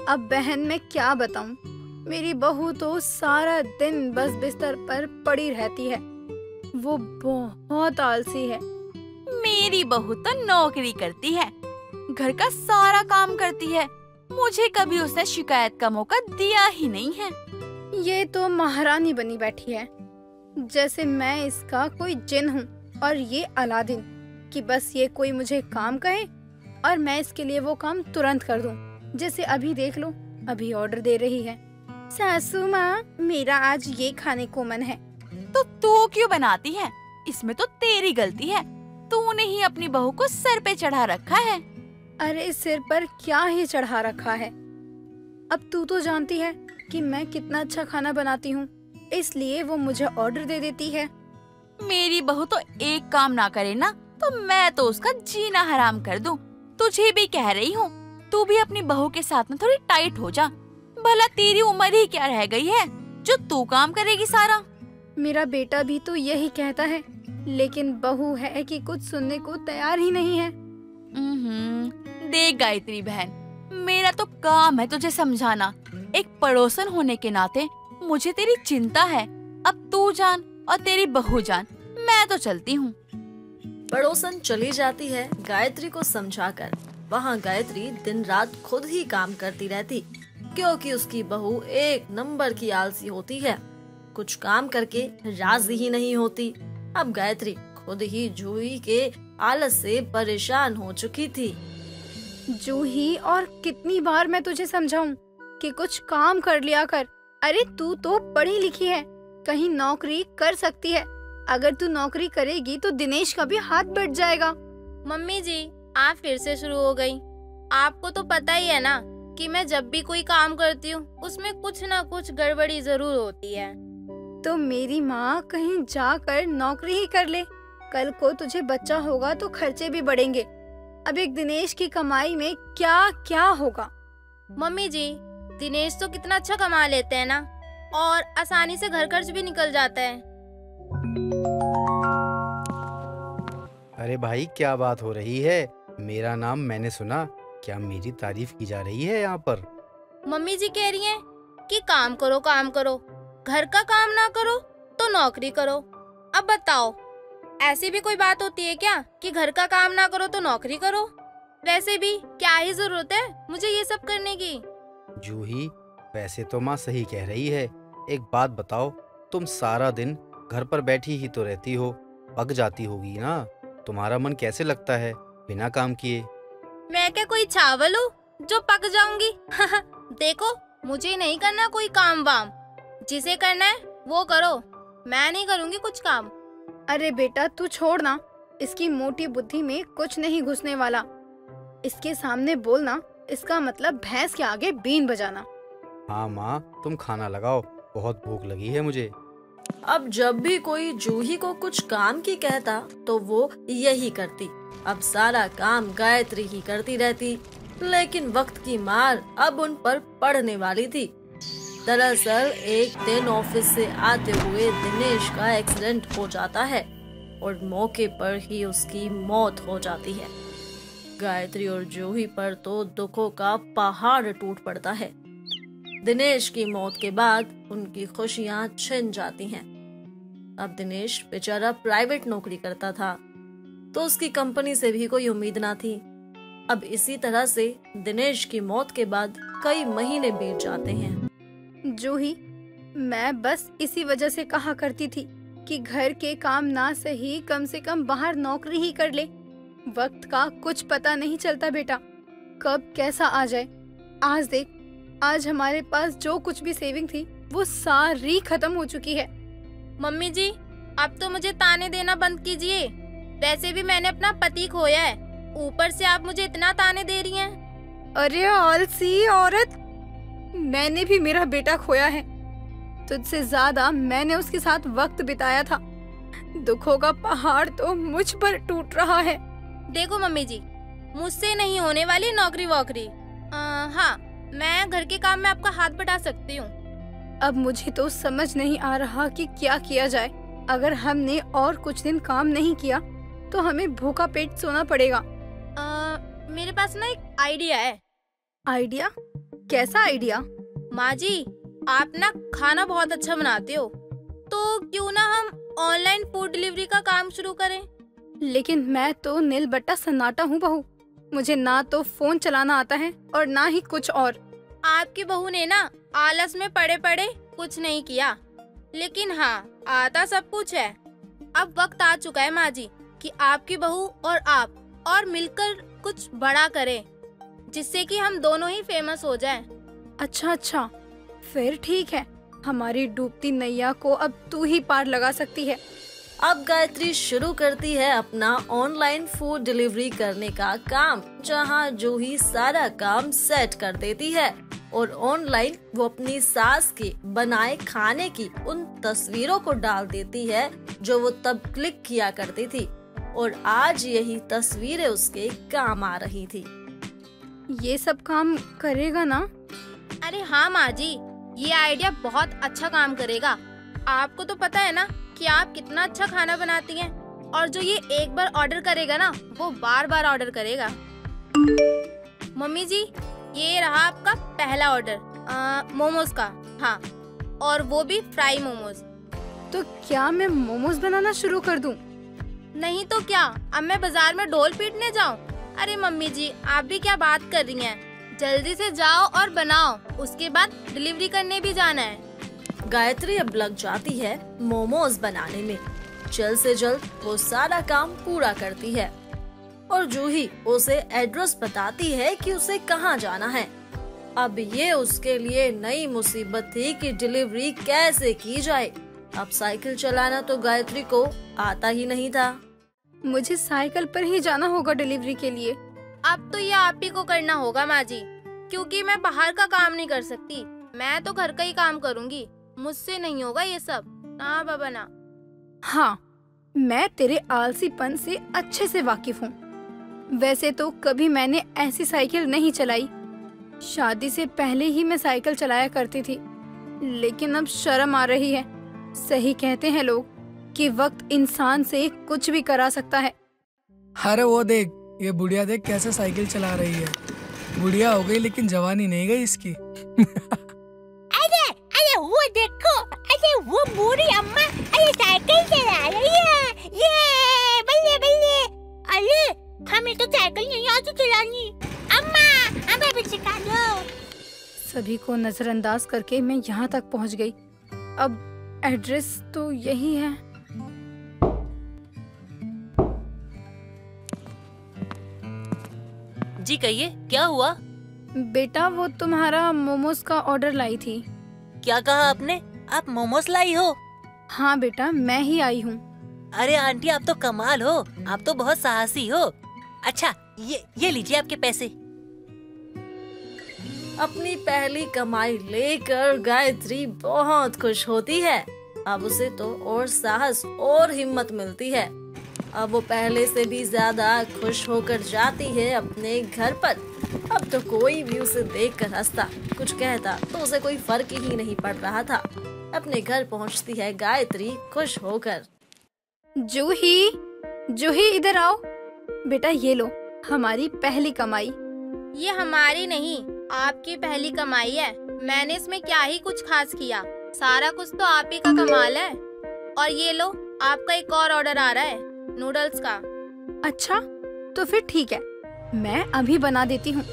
अब बहन मैं क्या बताऊं, मेरी बहू तो सारा दिन बस बिस्तर पर पड़ी रहती है। वो बहुत आलसी है। मेरी बहू तो नौकरी करती है, घर का सारा काम करती है। मुझे कभी उसने शिकायत का मौका दिया ही नहीं है। ये तो महारानी बनी बैठी है, जैसे मैं इसका कोई जिन हूँ और ये अलादीन, कि बस ये कोई मुझे काम कहे और मैं इसके लिए वो काम तुरंत कर दूं। जैसे अभी देख लो, अभी ऑर्डर दे रही है, सासू माँ मेरा आज ये खाने को मन है। तो तू क्यों बनाती है? इसमें तो तेरी गलती है। तूने ही अपनी बहू को सर पे चढ़ा रखा है। अरे सिर पर क्या ही चढ़ा रखा है। अब तू तो जानती है कि मैं कितना अच्छा खाना बनाती हूँ, इसलिए वो मुझे ऑर्डर दे देती है। मेरी बहू तो एक काम ना करे ना तो मैं तो उसका जीना हराम कर दूं। तुझे भी कह रही हूँ, तू भी अपनी बहू के साथ में थोड़ी टाइट हो जा। भला तेरी उम्र ही क्या रह गई है जो तू काम करेगी सारा। मेरा बेटा भी तो यही कहता है, लेकिन बहू है कि कुछ सुनने को तैयार ही नहीं है। देख गायत्री बहन, मेरा तो काम है तुझे समझाना। एक पड़ोसन होने के नाते मुझे तेरी चिंता है। अब तू जान और तेरी बहू जान, मैं तो चलती हूँ। पड़ोसन चली जाती है गायत्री को समझाकर। वहाँ गायत्री दिन रात खुद ही काम करती रहती, क्योंकि उसकी बहू एक नंबर की आलसी होती है, कुछ काम करके राजी ही नहीं होती। अब गायत्री खुद ही जूही के आलस से परेशान हो चुकी थी। जूही, और कितनी बार मैं तुझे समझाऊं कि कुछ काम कर लिया कर। अरे तू तो पढ़ी लिखी है, कहीं नौकरी कर सकती है। अगर तू नौकरी करेगी तो दिनेश का भी हाथ बढ़ जाएगा। मम्मी जी, आप फिर से शुरू हो गई। आपको तो पता ही है ना कि मैं जब भी कोई काम करती हूँ उसमें कुछ ना कुछ गड़बड़ी जरूर होती है। तो मेरी माँ कहीं जाकर नौकरी ही कर ले। कल को तुझे बच्चा होगा तो खर्चे भी बढ़ेंगे। अब एक दिनेश की कमाई में क्या क्या होगा। मम्मी जी, दिनेश तो कितना अच्छा कमा लेते हैं ना, और आसानी से घर खर्च भी निकल जाता है। अरे भाई, क्या बात हो रही है? मेरा नाम मैंने सुना, क्या मेरी तारीफ की जा रही है यहाँ पर? मम्मी जी कह रही हैं कि काम करो काम करो, घर का काम ना करो तो नौकरी करो। अब बताओ, ऐसी भी कोई बात होती है क्या कि घर का काम ना करो तो नौकरी करो? वैसे भी क्या ही जरूरत है मुझे ये सब करने की। जूही, वैसे तो माँ सही कह रही है। एक बात बताओ, तुम सारा दिन घर पर बैठी ही तो रहती हो, पक जाती होगी ना? तुम्हारा मन कैसे लगता है बिना काम किए? मैं क्या कोई चावल हूँ जो पक जाऊंगी? देखो, मुझे नहीं करना कोई काम वाम। जिसे करना है वो करो, मैं नहीं करूँगी कुछ काम। अरे बेटा तू छोड़ ना, इसकी मोटी बुद्धि में कुछ नहीं घुसने वाला। इसके सामने बोलना, इसका मतलब भैंस के आगे बीन बजाना। हाँ माँ, तुम खाना लगाओ, बहुत भूख लगी है मुझे। अब जब भी कोई जूही को कुछ काम की कहता तो वो यही करती। अब सारा काम गायत्री ही करती रहती, लेकिन वक्त की मार अब उन पर पड़ने वाली थी। दरअसल एक दिन ऑफिस से आते हुए दिनेश का एक्सीडेंट हो जाता है और मौके पर ही उसकी मौत हो जाती है। गायत्री और जूही पर तो दुखों का पहाड़ टूट पड़ता है। दिनेश की मौत के बाद उनकी खुशियां छिन जाती हैं। अब दिनेश बेचारा प्राइवेट नौकरी करता था, तो उसकी कंपनी से भी कोई उम्मीद ना थी। अब इसी तरह से दिनेश की मौत के बाद कई महीने बीत जाते हैं। जूही, मैं बस इसी वजह से कहा करती थी कि घर के काम ना सही, कम से कम बाहर नौकरी ही कर ले। वक्त का कुछ पता नहीं चलता बेटा, कब कैसा आ जाए। आज देख, आज हमारे पास जो कुछ भी सेविंग थी वो सारी खत्म हो चुकी है। मम्मी जी, अब तो मुझे ताने देना बंद कीजिए। वैसे भी मैंने अपना पति खोया है, ऊपर से आप मुझे इतना ताने दे रही हैं। अरे आलसी औरत, मैंने भी मेरा बेटा खोया है। तुझसे ज्यादा मैंने उसके साथ वक्त बिताया था। दुखों का पहाड़ तो मुझ पर टूट रहा है। देखो मम्मी जी, मुझसे नहीं होने वाली नौकरी वोकरी। हाँ, मैं घर के काम में आपका हाथ बटा सकती हूँ। अब मुझे तो समझ नहीं आ रहा कि क्या किया जाए। अगर हमने और कुछ दिन काम नहीं किया तो हमें भूखा पेट सोना पड़ेगा। मेरे पास ना एक आइडिया है। आइडिया? कैसा आइडिया? माँ जी, आप ना खाना बहुत अच्छा बनाते हो, तो क्यों ना हम ऑनलाइन फूड डिलीवरी का काम शुरू करें। लेकिन मैं तो नील बट्टा सन्नाटा हूँ बहू। मुझे ना तो फोन चलाना आता है और ना ही कुछ और। आपकी बहू ने ना आलस में पड़े पड़े कुछ नहीं किया, लेकिन हाँ, आता सब कुछ है। अब वक्त आ चुका है माँ जी कि आपकी बहू और आप और मिलकर कुछ बड़ा करें, जिससे कि हम दोनों ही फेमस हो जाएं। अच्छा, फिर ठीक है। हमारी डूबती नैया को अब तू ही पार लगा सकती है। अब गायत्री शुरू करती है अपना ऑनलाइन फूड डिलीवरी करने का काम, जहां जूही सारा काम सेट कर देती है और ऑनलाइन वो अपनी सास के बनाए खाने की उन तस्वीरों को डाल देती है जो वो तब क्लिक किया करती थी, और आज यही तस्वीरें उसके काम आ रही थी। ये सब काम करेगा ना? अरे हाँ माँ जी, ये आइडिया बहुत अच्छा काम करेगा। आपको तो पता है ना कि आप कितना अच्छा खाना बनाती हैं, और जो ये एक बार ऑर्डर करेगा ना, वो बार बार ऑर्डर करेगा। मम्मी जी, ये रहा आपका पहला ऑर्डर मोमोज का। हाँ, और वो भी फ्राई मोमोज। तो क्या मैं मोमोज बनाना शुरू कर दूं? नहीं तो क्या, अब मैं बाजार में ढोल पीटने जाऊं? अरे मम्मी जी, आप भी क्या बात कर रही हैं? जल्दी से जाओ और बनाओ, उसके बाद डिलीवरी करने भी जाना है। गायत्री अब लग जाती है मोमोज बनाने में। जल्द से जल्द वो सारा काम पूरा करती है और जूही उसे एड्रेस बताती है कि उसे कहाँ जाना है। अब ये उसके लिए नई मुसीबत थी कि डिलीवरी कैसे की जाए। अब साइकिल चलाना तो गायत्री को आता ही नहीं था। मुझे साइकिल पर ही जाना होगा डिलीवरी के लिए। अब तो ये आप ही को करना होगा माँ जी, क्योंकि मैं बाहर का काम नहीं कर सकती। मैं तो घर का ही काम करूँगी, मुझसे नहीं होगा ये सब। ना बाबा ना। हाँ, मैं तेरे आलसीपन से अच्छे से वाकिफ हूँ। वैसे तो कभी मैंने ऐसी साइकिल नहीं चलाई। शादी से पहले ही मैं साइकिल चलाया करती थी, लेकिन अब शर्म आ रही है। सही कहते हैं लोग कि वक्त इंसान से कुछ भी करा सकता है। अरे वो देख, ये बुढ़िया देख कैसे साइकिल चला रही है। बुढ़िया हो गई लेकिन जवानी नहीं गई इसकी। अरे अरे वो देखो, अरे वो बूढ़ी अम्मा अरे साइकिल चला रही है। ये बल्ले बल्ले। अरे हमें तो साइकिल नहीं आती चलानी। अम्मा हमें भी सिखा दो। सभी को नजरअंदाज करके मैं यहाँ तक पहुँच गई। अब एड्रेस तो यही है। जी कहिए, क्या हुआ? बेटा, वो तुम्हारा मोमोज का ऑर्डर लाई थी। क्या कहा आपने? आप मोमोज लाई हो? हाँ बेटा, मैं ही आई हूँ। अरे आंटी, आप तो कमाल हो, आप तो बहुत साहसी हो। अच्छा, ये लीजिए आपके पैसे। अपनी पहली कमाई लेकर गायत्री बहुत खुश होती है। अब उसे तो और साहस और हिम्मत मिलती है। अब वो पहले से भी ज्यादा खुश होकर जाती है अपने घर पर। अब तो कोई भी उसे देखकर हंसता, कुछ कहता तो उसे कोई फर्क ही नहीं पड़ रहा था। अपने घर पहुंचती है गायत्री खुश होकर। जूही, जूही इधर आओ। बेटा ये लो हमारी पहली कमाई। ये हमारी नहीं, आपकी पहली कमाई है। मैंने इसमें क्या ही कुछ खास किया, सारा कुछ तो आप ही का कमाल है। और ये लो, आपका एक और ऑर्डर आ रहा है नूडल्स का। अच्छा, तो फिर ठीक है, मैं अभी बना देती हूँ।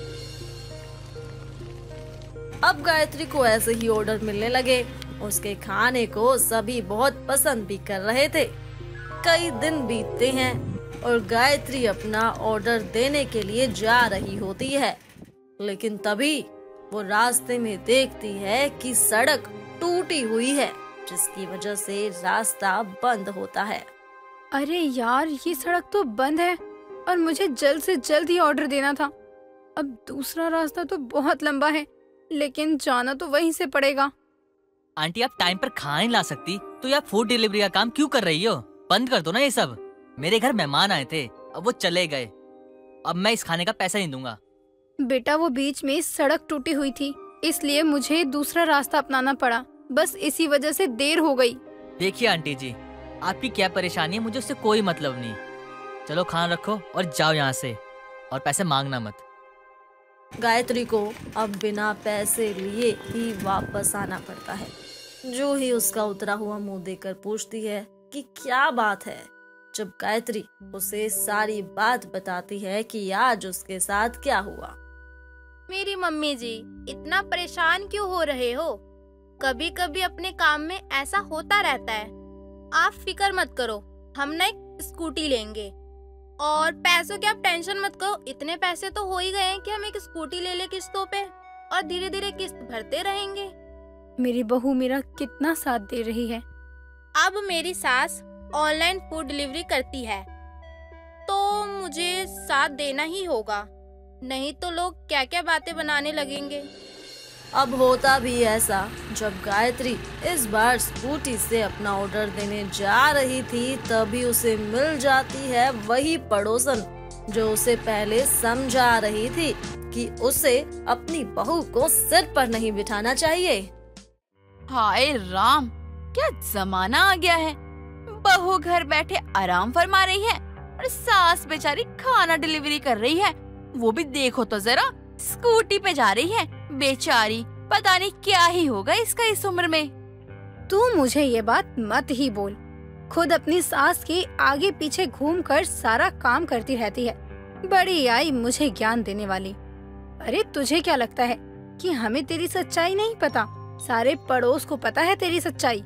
अब गायत्री को ऐसे ही ऑर्डर मिलने लगे। उसके खाने को सभी बहुत पसंद भी कर रहे थे। कई दिन बीतते हैं और गायत्री अपना ऑर्डर देने के लिए जा रही होती है, लेकिन तभी वो रास्ते में देखती है कि सड़क टूटी हुई है, जिसकी वजह से रास्ता बंद होता है। अरे यार, ये सड़क तो बंद है और मुझे जल्द से जल्द ही ऑर्डर देना था। अब दूसरा रास्ता तो बहुत लंबा है, लेकिन जाना तो वहीं से पड़ेगा। आंटी, आप टाइम पर खाना नहीं ला सकती तो ये आप फूड डिलीवरी का काम क्यों कर रही हो? बंद कर दो ना ये सब। मेरे घर मेहमान आए थे, अब वो चले गए। अब मैं इस खाने का पैसा नहीं दूंगा। बेटा, वो बीच में सड़क टूटी हुई थी, इसलिए मुझे दूसरा रास्ता अपनाना पड़ा। बस इसी वजह से देर हो गई। देखिए आंटी जी, आपकी क्या परेशानी है, मुझे उससे कोई मतलब नहीं। चलो खाना रखो और जाओ यहाँ से, और पैसे मांगना मत। गायत्री को अब बिना पैसे लिए ही वापस आना पड़ता है। जूही उसका उतरा हुआ मुंह देखकर पूछती है कि क्या बात है। जब गायत्री उसे सारी बात बताती है कि आज उसके साथ क्या हुआ। मेरी मम्मी जी, इतना परेशान क्यों हो रहे हो? कभी कभी अपने काम में ऐसा होता रहता है। आप फिक्र मत करो, हम ना एक स्कूटी लेंगे। और पैसों की आप टेंशन मत करो, इतने पैसे तो हो ही गए हैं कि हम एक स्कूटी ले ले किस्तों पे और धीरे धीरे किस्त भरते रहेंगे। मेरी बहू मेरा कितना साथ दे रही है। अब मेरी सास ऑनलाइन फूड डिलीवरी करती है तो मुझे साथ देना ही होगा, नहीं तो लोग क्या क्या बातें बनाने लगेंगे। अब होता भी ऐसा, जब गायत्री इस बार स्कूटी से अपना ऑर्डर देने जा रही थी तभी उसे मिल जाती है वही पड़ोसन जो उसे पहले समझा रही थी कि उसे अपनी बहू को सिर पर नहीं बिठाना चाहिए। हाय राम, क्या जमाना आ गया है। बहू घर बैठे आराम फरमा रही है और सास बेचारी खाना डिलीवरी कर रही है, वो भी देखो तो जरा, स्कूटी पे जा रही है बेचारी। पता नहीं क्या ही होगा इसका इस उम्र में। तू मुझे ये बात मत ही बोल, खुद अपनी सास के आगे पीछे घूमकर सारा काम करती रहती है। बड़ी आई मुझे ज्ञान देने वाली। अरे तुझे क्या लगता है कि हमें तेरी सच्चाई नहीं पता? सारे पड़ोस को पता है तेरी सच्चाई।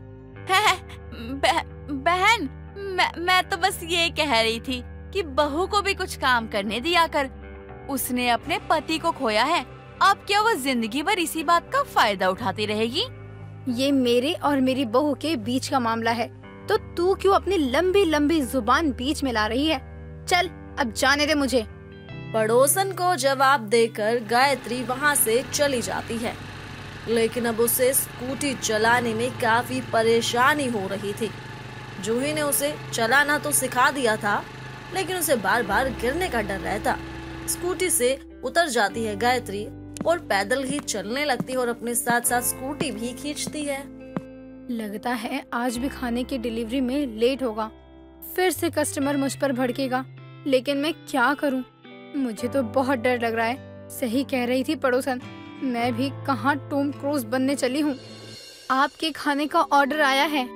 बहन, मैं तो बस ये कह रही थी कि बहू को भी कुछ काम करने दिया कर। उसने अपने पति को खोया है, अब क्या वो जिंदगी भर इसी बात का फायदा उठाती रहेगी? ये मेरे और मेरी बहू के बीच का मामला है, तो तू क्यों अपनी लंबी लंबी जुबान बीच में ला रही है? चल अब जाने दे मुझे। पड़ोसन को जवाब देकर गायत्री वहाँ से चली जाती है, लेकिन अब उसे स्कूटी चलाने में काफी परेशानी हो रही थी। जूही ने उसे चलाना तो सिखा दिया था, लेकिन उसे बार बार गिरने का डर रहता। स्कूटी से उतर जाती है गायत्री और पैदल ही चलने लगती है और अपने साथ साथ स्कूटी भी खींचती है। लगता है आज भी खाने की डिलीवरी में लेट होगा, फिर से कस्टमर मुझ पर भड़केगा। लेकिन मैं क्या करूं? मुझे तो बहुत डर लग रहा है। सही कह रही थी पड़ोसन, मैं भी कहाँ टॉम क्रूज बनने चली हूँ। आपके खाने का ऑर्डर आया है।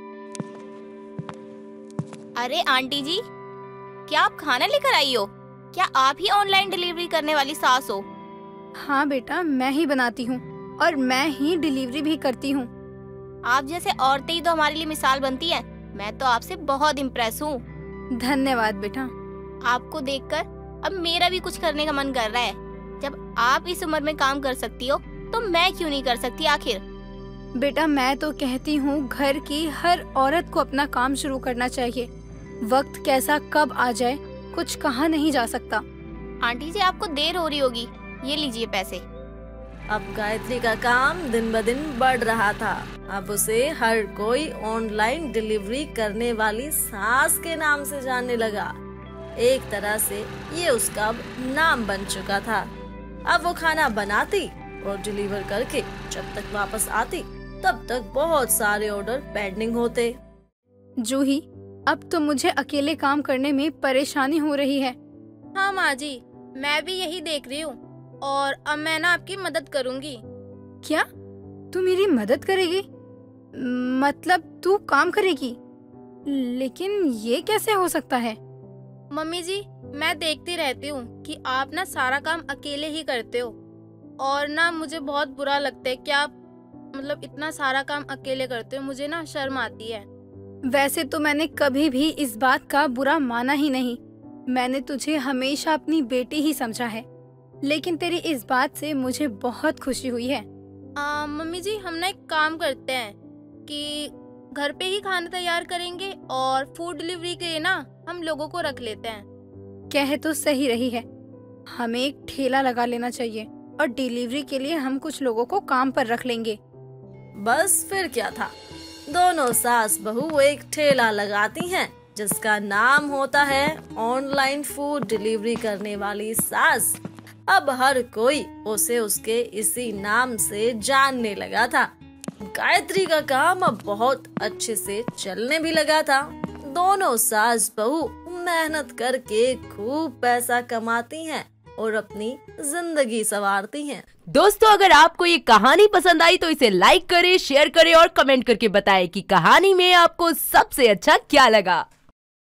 अरे आंटी जी, क्या आप खाना लेकर आई हो? क्या आप ही ऑनलाइन डिलीवरी करने वाली सास हो? हाँ बेटा, मैं ही बनाती हूँ और मैं ही डिलीवरी भी करती हूँ। आप जैसे औरतें ही तो हमारे लिए मिसाल बनती हैं। मैं तो आपसे बहुत इम्प्रेस हूँ। धन्यवाद बेटा। आपको देखकर अब मेरा भी कुछ करने का मन कर रहा है। जब आप इस उम्र में काम कर सकती हो तो मैं क्यों नहीं कर सकती आखिर? बेटा मैं तो कहती हूँ घर की हर औरत को अपना काम शुरू करना चाहिए। वक्त कैसा कब आ जाए कुछ कहा नहीं जा सकता। आंटी जी, आपको देर हो रही होगी, ये लीजिए पैसे। अब गायत्री का काम दिन ब दिन बढ़ रहा था। अब उसे हर कोई ऑनलाइन डिलीवरी करने वाली सास के नाम से जानने लगा। एक तरह से ये उसका अब नाम बन चुका था। अब वो खाना बनाती और डिलीवर करके जब तक वापस आती तब तक बहुत सारे ऑर्डर पेंडिंग होते। जूही, अब तो मुझे अकेले काम करने में परेशानी हो रही है। हाँ माँ जी, मैं भी यही देख रही हूँ और अब मैं ना आपकी मदद करूँगी। क्या तू मेरी मदद करेगी? मतलब तू काम करेगी? लेकिन ये कैसे हो सकता है? मम्मी जी, मैं देखती रहती हूँ कि आप ना सारा काम अकेले ही करते हो और ना मुझे बहुत बुरा लगता है कि आप मतलब इतना सारा काम अकेले करते हो। मुझे ना शर्म आती है। वैसे तो मैंने कभी भी इस बात का बुरा माना ही नहीं। मैंने तुझे हमेशा अपनी बेटी ही समझा है, लेकिन तेरी इस बात से मुझे बहुत खुशी हुई है। मम्मी जी, हम ना एक काम करते हैं कि घर पे ही खाना तैयार करेंगे और फूड डिलीवरी के लिए ना हम लोगों को रख लेते हैं। कह तो सही रही है, हमें एक ठेला लगा लेना चाहिए और डिलीवरी के लिए हम कुछ लोगों को काम पर रख लेंगे। बस फिर क्या था, दोनों सास बहू एक ठेला लगाती हैं जिसका नाम होता है ऑनलाइन फूड डिलीवरी करने वाली सास। अब हर कोई उसे उसके इसी नाम से जानने लगा था। गायत्री का काम अब बहुत अच्छे से चलने भी लगा था। दोनों सास बहू मेहनत करके खूब पैसा कमाती हैं और अपनी जिंदगी संवारती हैं। दोस्तों, अगर आपको ये कहानी पसंद आई तो इसे लाइक करें, शेयर करें और कमेंट करके बताएं कि कहानी में आपको सबसे अच्छा क्या लगा।